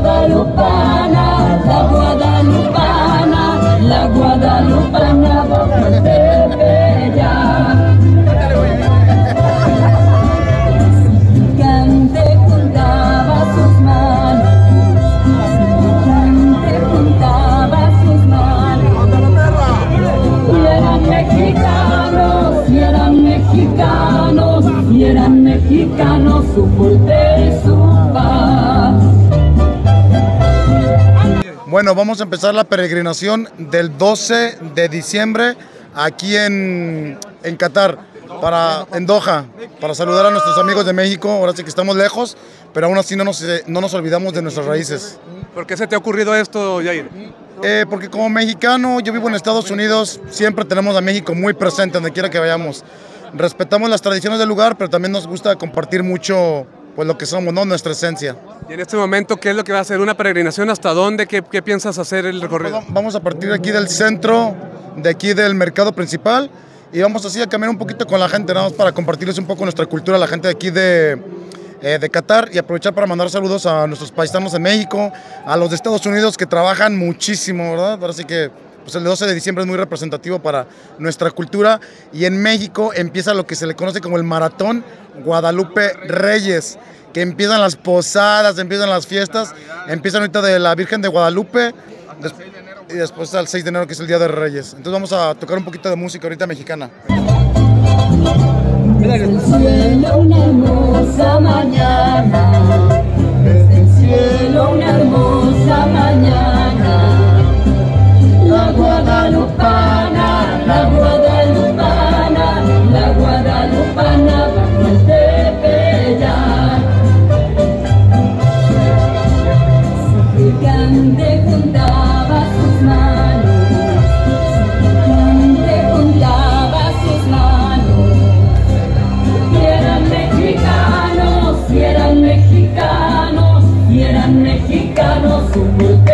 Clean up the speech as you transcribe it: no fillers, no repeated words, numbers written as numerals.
guadalupana, la guadalupana, la guadalupana bajo el Tepeyac. Gigante juntaba sus manos, gigante juntaba sus manos, y eran mexicanos, y eran mexicanos, y eran mexicanos su porte y su paz. Bueno, vamos a empezar la peregrinación del 12 de diciembre aquí en Qatar, en Doha, para saludar a nuestros amigos de México. Ahora sí que estamos lejos, pero aún así no nos olvidamos de nuestras raíces. ¿Por qué se te ha ocurrido esto, Jair? Porque como mexicano, yo vivo en Estados Unidos, siempre tenemos a México muy presente donde quiera que vayamos. Respetamos las tradiciones del lugar, pero también nos gusta compartir mucho pues lo que somos, ¿no? Nuestra esencia. Y en este momento, ¿qué es lo que va a ser? ¿Una peregrinación? ¿Hasta dónde? ¿Qué piensas hacer el recorrido? Vamos a partir aquí del centro, de aquí del mercado principal, y vamos así a caminar un poquito con la gente, nada más para compartirles un poco nuestra cultura, la gente de aquí de Qatar, y aprovechar para mandar saludos a nuestros paisanos de México, a los de Estados Unidos que trabajan muchísimo, ¿verdad? Ahora sí que pues el 12 de diciembre es muy representativo para nuestra cultura, y en México empieza lo que se le conoce como el Maratón Guadalupe Reyes, que empiezan las posadas, empiezan las fiestas, empiezan ahorita de la Virgen de Guadalupe, y después al 6 de enero, que es el Día de Reyes. Entonces vamos a tocar un poquito de música ahorita mexicana. Desde el cielo una hermosa mañana, desde el cielo una hermosa mañana, la guadalupana, la guadalupana, la guadalupana bajo el Tepeyac. Su gigante juntaba sus manos, su gigante juntaba sus manos, y eran mexicanos, y eran mexicanos, y eran mexicanos su